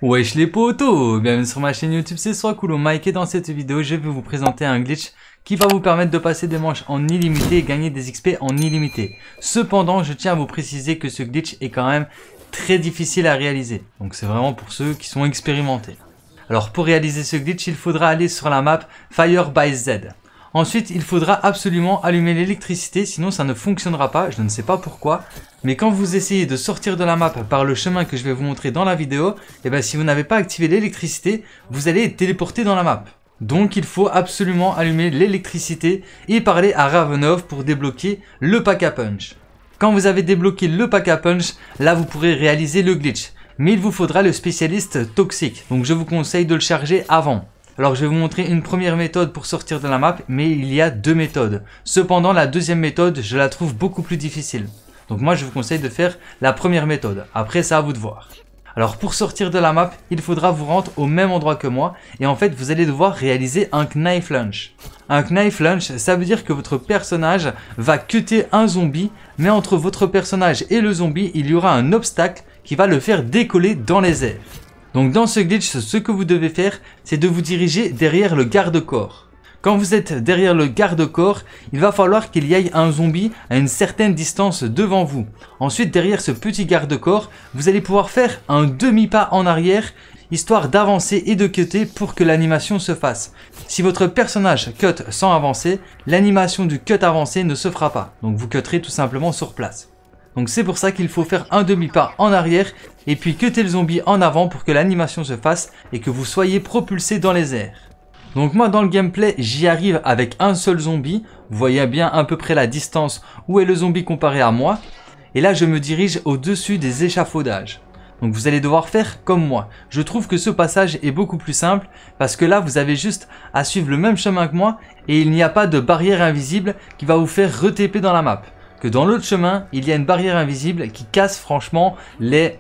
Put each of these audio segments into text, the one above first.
Wesh les potos, bienvenue sur ma chaîne YouTube, c'est Swakoulo Mike et dans cette vidéo je vais vous présenter un glitch qui va vous permettre de passer des manches en illimité et gagner des XP en illimité. Cependant, je tiens à vous préciser que ce glitch est quand même très difficile à réaliser, donc c'est vraiment pour ceux qui sont expérimentés. Alors pour réaliser ce glitch, il faudra aller sur la map Fire by Z. Ensuite, il faudra absolument allumer l'électricité, sinon ça ne fonctionnera pas, je ne sais pas pourquoi. Mais quand vous essayez de sortir de la map par le chemin que je vais vous montrer dans la vidéo, et bien si vous n'avez pas activé l'électricité, vous allez être téléporté dans la map. Donc il faut absolument allumer l'électricité et parler à Ravenov pour débloquer le pack à punch. Quand vous avez débloqué le pack à punch, là vous pourrez réaliser le glitch. Mais il vous faudra le spécialiste toxique, donc je vous conseille de le charger avant. Alors je vais vous montrer une première méthode pour sortir de la map, mais il y a deux méthodes. Cependant la deuxième méthode, je la trouve beaucoup plus difficile. Donc moi je vous conseille de faire la première méthode, après c'est à vous de voir. Alors pour sortir de la map, il faudra vous rendre au même endroit que moi, et en fait vous allez devoir réaliser un knife lunge. Un knife lunge, ça veut dire que votre personnage va cutter un zombie, mais entre votre personnage et le zombie, il y aura un obstacle qui va le faire décoller dans les airs. Donc dans ce glitch, ce que vous devez faire, c'est de vous diriger derrière le garde-corps. Quand vous êtes derrière le garde-corps, il va falloir qu'il y ait un zombie à une certaine distance devant vous. Ensuite, derrière ce petit garde-corps, vous allez pouvoir faire un demi-pas en arrière, histoire d'avancer et de cutter pour que l'animation se fasse. Si votre personnage cut sans avancer, l'animation du cut avancé ne se fera pas. Donc vous cutterez tout simplement sur place. Donc c'est pour ça qu'il faut faire un demi-pas en arrière et puis cutter le zombie en avant pour que l'animation se fasse et que vous soyez propulsé dans les airs. Donc moi dans le gameplay j'y arrive avec un seul zombie, vous voyez bien à peu près la distance où est le zombie comparé à moi. Et là je me dirige au-dessus des échafaudages. Donc vous allez devoir faire comme moi. Je trouve que ce passage est beaucoup plus simple parce que là vous avez juste à suivre le même chemin que moi et il n'y a pas de barrière invisible qui va vous faire re-TP dans la map. Que dans l'autre chemin, il y a une barrière invisible qui casse franchement les...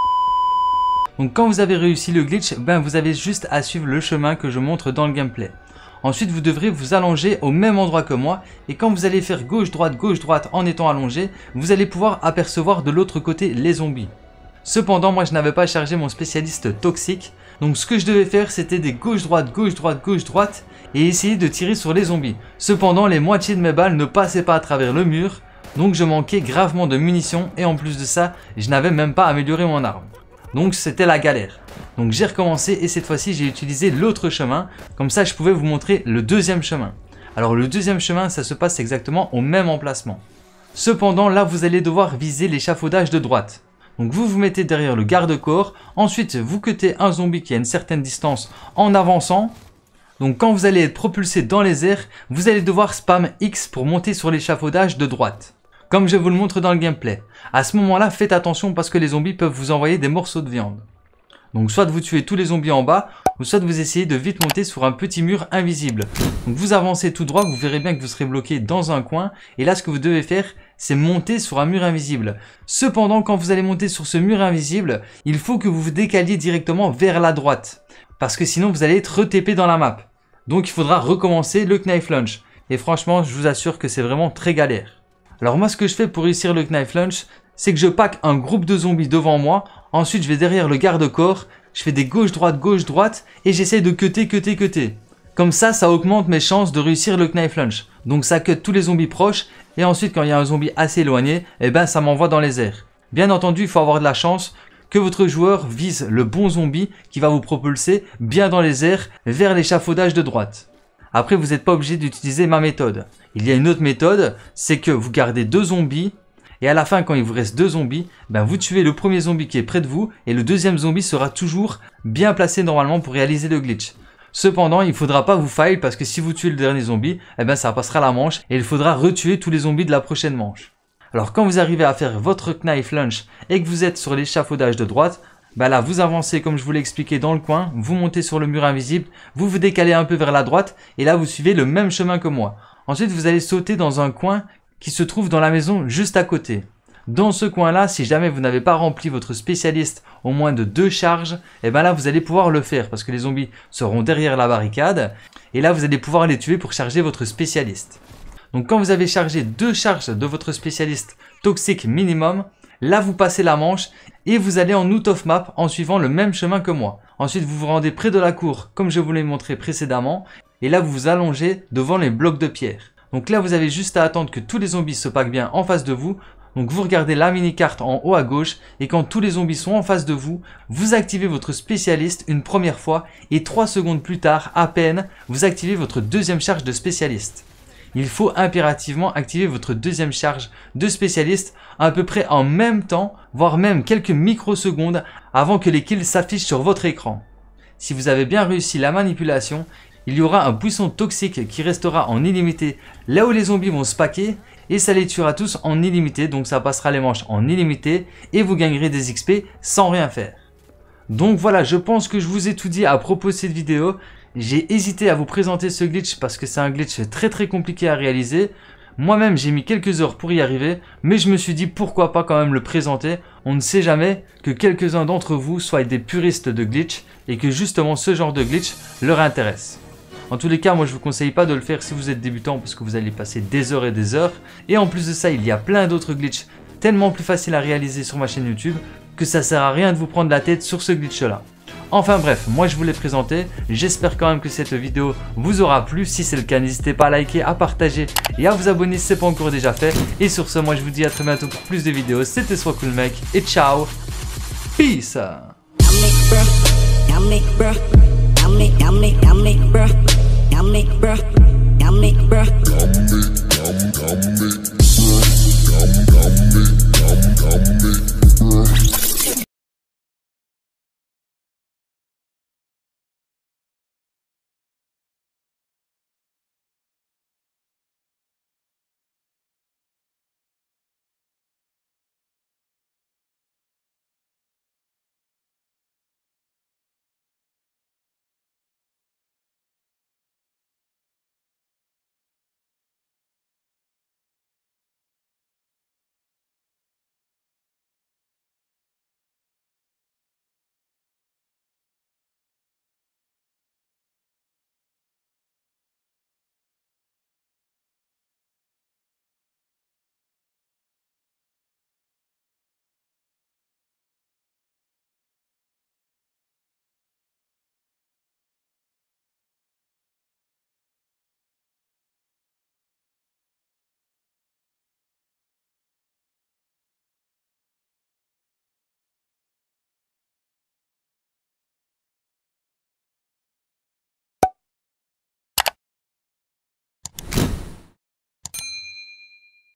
Donc quand vous avez réussi le glitch, ben vous avez juste à suivre le chemin que je montre dans le gameplay. Ensuite, vous devrez vous allonger au même endroit que moi et quand vous allez faire gauche-droite en étant allongé, vous allez pouvoir apercevoir de l'autre côté les zombies. Cependant, moi je n'avais pas chargé mon spécialiste toxique, donc ce que je devais faire c'était des gauche-droite et essayer de tirer sur les zombies. Cependant, les moitiés de mes balles ne passaient pas à travers le mur. Donc je manquais gravement de munitions et en plus de ça, je n'avais même pas amélioré mon arme. Donc c'était la galère. Donc j'ai recommencé et cette fois-ci j'ai utilisé l'autre chemin. Comme ça je pouvais vous montrer le deuxième chemin. Alors le deuxième chemin ça se passe exactement au même emplacement. Cependant là vous allez devoir viser l'échafaudage de droite. Donc vous vous mettez derrière le garde-corps. Ensuite vous cuttez un zombie qui a une certaine distance en avançant. Donc quand vous allez être propulsé dans les airs, vous allez devoir spam X pour monter sur l'échafaudage de droite. Comme je vous le montre dans le gameplay. À ce moment-là, faites attention parce que les zombies peuvent vous envoyer des morceaux de viande. Donc soit vous tuez tous les zombies en bas, ou soit vous essayez de vite monter sur un petit mur invisible. Donc vous avancez tout droit, vous verrez bien que vous serez bloqué dans un coin. Et là, ce que vous devez faire, c'est monter sur un mur invisible. Cependant, quand vous allez monter sur ce mur invisible, il faut que vous vous décaliez directement vers la droite. Parce que sinon, vous allez être re-TP dans la map. Donc il faudra recommencer le knife lunge. Et franchement, je vous assure que c'est vraiment très galère. Alors moi ce que je fais pour réussir le knife lunge, c'est que je pack un groupe de zombies devant moi, ensuite je vais derrière le garde-corps, je fais des gauche-droite et j'essaie de cutter. Comme ça augmente mes chances de réussir le knife lunge. Donc ça cut tous les zombies proches et ensuite quand il y a un zombie assez éloigné, eh ben ça m'envoie dans les airs. Bien entendu, il faut avoir de la chance que votre joueur vise le bon zombie qui va vous propulser bien dans les airs vers l'échafaudage de droite. Après, vous n'êtes pas obligé d'utiliser ma méthode. Il y a une autre méthode, c'est que vous gardez deux zombies et à la fin, quand il vous reste deux zombies, ben vous tuez le premier zombie qui est près de vous et le deuxième zombie sera toujours bien placé normalement pour réaliser le glitch. Cependant, il ne faudra pas vous fail parce que si vous tuez le dernier zombie, eh ben ça passera la manche et il faudra retuer tous les zombies de la prochaine manche. Alors quand vous arrivez à faire votre knife lunge et que vous êtes sur l'échafaudage de droite, bah là vous avancez comme je vous l'ai expliqué dans le coin, vous montez sur le mur invisible, vous vous décalez un peu vers la droite et là vous suivez le même chemin que moi. Ensuite vous allez sauter dans un coin qui se trouve dans la maison juste à côté. Dans ce coin là, si jamais vous n'avez pas rempli votre spécialiste au moins de 2 charges, et ben là vous allez pouvoir le faire parce que les zombies seront derrière la barricade et là vous allez pouvoir les tuer pour charger votre spécialiste. Donc quand vous avez chargé 2 charges de votre spécialiste toxique minimum, Là, vous passez la manche et vous allez en out of map en suivant le même chemin que moi. Ensuite, vous vous rendez près de la cour comme je vous l'ai montré précédemment. Et là, vous vous allongez devant les blocs de pierre. Donc là, vous avez juste à attendre que tous les zombies se packent bien en face de vous. Donc vous regardez la mini-carte en haut à gauche et quand tous les zombies sont en face de vous, vous activez votre spécialiste une première fois et 3 secondes plus tard, à peine, vous activez votre deuxième charge de spécialiste. Il faut impérativement activer votre deuxième charge de spécialiste à peu près en même temps, voire même quelques microsecondes avant que les kills s'affichent sur votre écran. Si vous avez bien réussi la manipulation, il y aura un buisson toxique qui restera en illimité là où les zombies vont se packer et ça les tuera tous en illimité, donc ça passera les manches en illimité et vous gagnerez des XP sans rien faire. Donc voilà, je pense que je vous ai tout dit à propos de cette vidéo. J'ai hésité à vous présenter ce glitch parce que c'est un glitch très compliqué à réaliser. Moi-même j'ai mis quelques heures pour y arriver, mais je me suis dit pourquoi pas quand même le présenter. On ne sait jamais que quelques-uns d'entre vous soient des puristes de glitch et que justement ce genre de glitch leur intéresse. En tous les cas, moi je vous conseille pas de le faire si vous êtes débutant parce que vous allez passer des heures et des heures. Et en plus de ça, il y a plein d'autres glitches tellement plus faciles à réaliser sur ma chaîne YouTube que ça sert à rien de vous prendre la tête sur ce glitch là. Enfin bref, moi je vous l'ai présenté, j'espère quand même que cette vidéo vous aura plu. Si c'est le cas, n'hésitez pas à liker, à partager et à vous abonner si ce n'est pas encore déjà fait. Et sur ce, moi je vous dis à très bientôt pour plus de vidéos. C'était SwagCoolMec et ciao, peace.